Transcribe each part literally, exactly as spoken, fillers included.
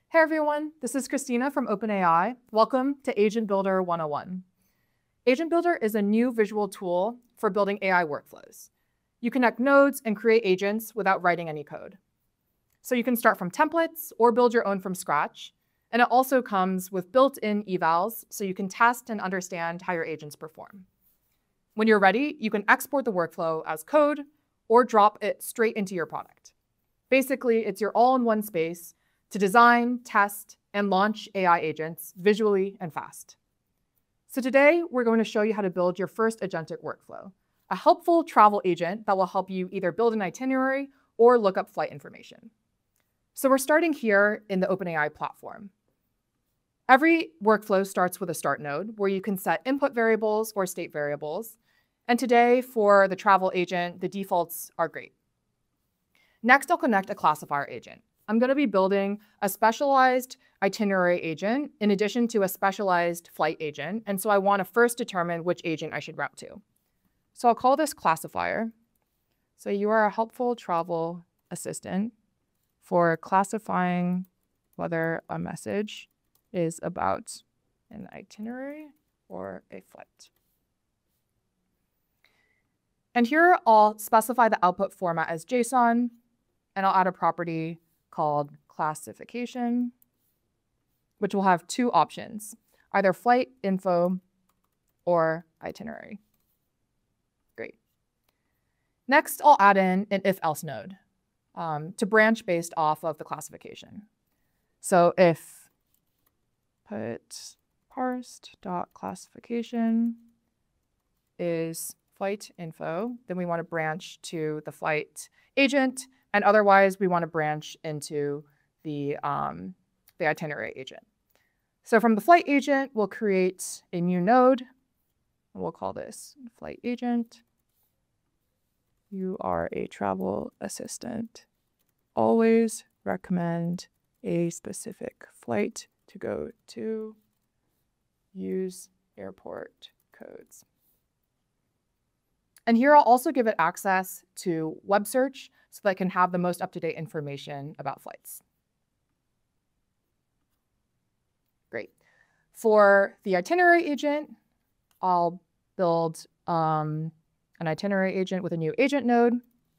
Hey everyone, this is Christina from OpenAI. Welcome to Agent Builder one oh one. Agent Builder is a new visual tool for building A I workflows. You connect nodes and create agents without writing any code. So you can start from templates or build your own from scratch. And it also comes with built-in evals so you can test and understand how your agents perform. When you're ready, you can export the workflow as code or drop it straight into your product. Basically, it's your all-in-one space to design, test, and launch A I agents visually and fast. So today, we're going to show you how to build your first agentic workflow, a helpful travel agent that will help you either build an itinerary or look up flight information. So we're starting here in the OpenAI platform. Every workflow starts with a start node where you can set input variables or state variables. And today, for the travel agent, the defaults are great. Next, I'll connect a classifier agent. I'm going to be building a specialized itinerary agent in addition to a specialized flight agent. And so I want to first determine which agent I should route to. So I'll call this classifier. So you are a helpful travel assistant for classifying whether a message is about an itinerary or a flight. And here I'll specify the output format as JSON, and I'll add a property called classification, which will have two options, either flight info or itinerary. Great. Next, I'll add in an if-else node um, to branch based off of the classification. So if put parsed.classification is flight info, then we want to branch to the flight agent. And otherwise, we want to branch into the, um, the itinerary agent. So from the flight agent, we'll create a new node. And we'll call this flight agent. You are a travel assistant. Always recommend a specific flight to go to. Use airport codes. And here I'll also give it access to web search so that I can have the most up-to-date information about flights. Great. For the itinerary agent, I'll build um, an itinerary agent with a new agent node.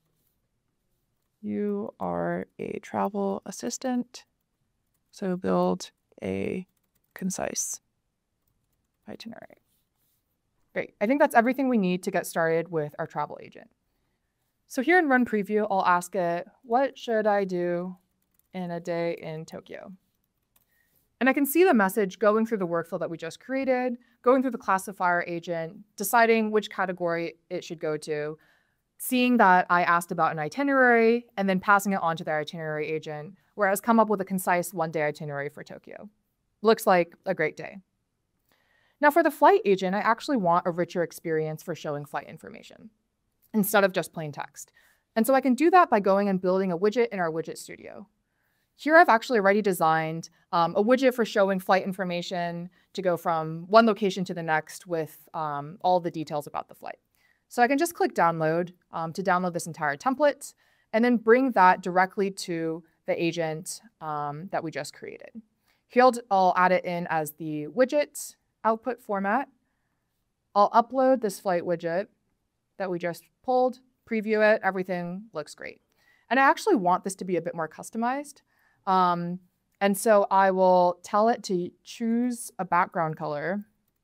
You are a travel assistant, so build a concise itinerary. Great. I think that's everything we need to get started with our travel agent. So here in Run Preview, I'll ask it, what should I do in a day in Tokyo? And I can see the message going through the workflow that we just created, going through the classifier agent, deciding which category it should go to, seeing that I asked about an itinerary, and then passing it on to the itinerary agent, where it's come up with a concise one-day itinerary for Tokyo. Looks like a great day. Now for the flight agent, I actually want a richer experience for showing flight information instead of just plain text. And so I can do that by going and building a widget in our widget studio. Here I've actually already designed um, a widget for showing flight information to go from one location to the next with um, all the details about the flight. So I can just click download um, to download this entire template and then bring that directly to the agent um, that we just created. Here I'll, I'll add it in as the widget output format. I'll upload this flight widget that we just pulled, preview it, everything looks great. And I actually want this to be a bit more customized. Um, and so I will tell it to choose a background color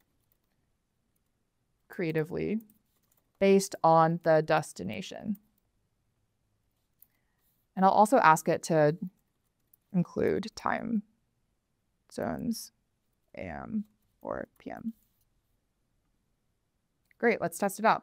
creatively based on the destination. And I'll also ask it to include time zones, A M or P M. Great, let's test it out.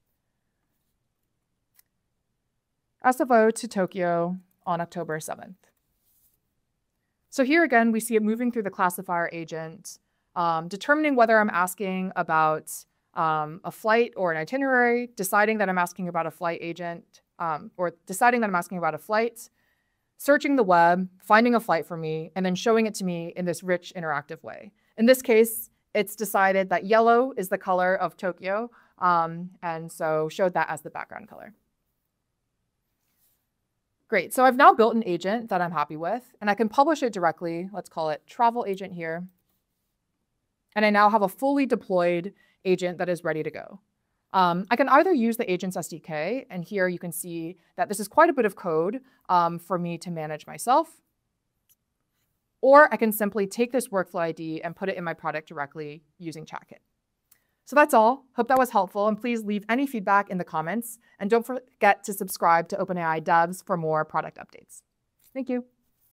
S F O to Tokyo on October seventh. So here again, we see it moving through the classifier agent, um, determining whether I'm asking about um, a flight or an itinerary, deciding that I'm asking about a flight agent, um, or deciding that I'm asking about a flight, searching the web, finding a flight for me, and then showing it to me in this rich interactive way. In this case, it's decided that yellow is the color of Tokyo, um, and so showed that as the background color. Great, so I've now built an agent that I'm happy with, and I can publish it directly. Let's call it travel agent here. And I now have a fully deployed agent that is ready to go. Um, I can either use the agents S D K, and here you can see that this is quite a bit of code um, for me to manage myself. Or I can simply take this workflow I D and put it in my product directly using ChatKit. So that's all. Hope that was helpful, and please leave any feedback in the comments. And don't forget to subscribe to OpenAI Devs for more product updates. Thank you.